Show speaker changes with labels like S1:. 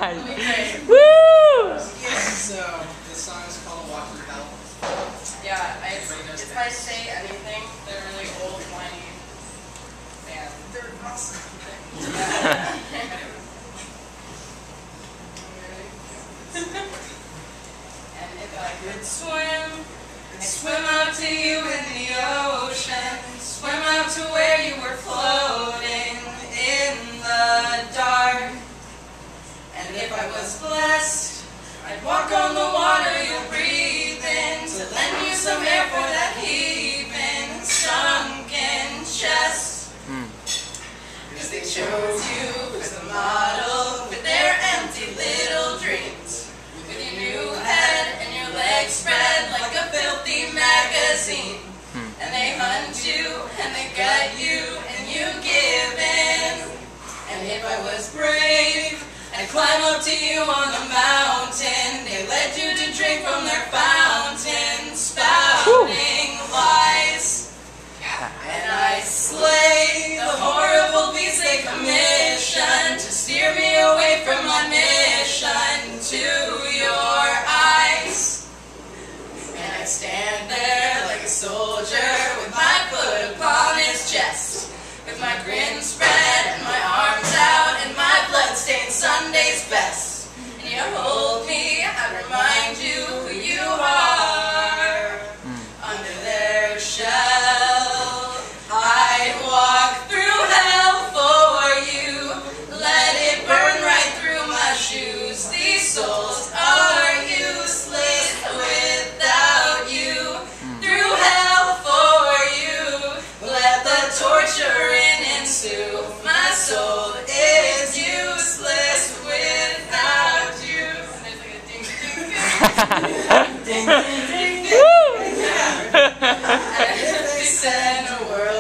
S1: God! Woo!
S2: So, this song is called Walk Through Hell.
S3: Yeah, if I say anything, they're really old, whiny band.
S2: They're awesome.
S3: And if I could swim, I'd swim out to you in the ocean, swim out to where you were floating in the dark. And if I was blessed, I'd walk on the water you'll breathe in, to lend you some air for that heaving, sunken chest. Cause they chose you as the model with their empty little dreams, with your new head and your legs spread like a filthy magazine. And they hunt you and they gut you and you give in. And if I was brave, I'd climb up to you on the mountain. They led you to drink from their fountain, spouting lies. And I slay the horrible beasts they commission to steer me away from my mission to your eyes. And I stand there like a soldier with my foot upon his chest, with my grin spread and my arms out and my blood-stained Sunday's best. And you hold me, I remind you who you are. Under their shell I walk through hell for you, let it burn right through my shoes. These souls are useless without you. Through hell for you, let the torturing ensue. My soul is useless without you. And there's like a ding ding ding ding ding ding ding. And if they send a world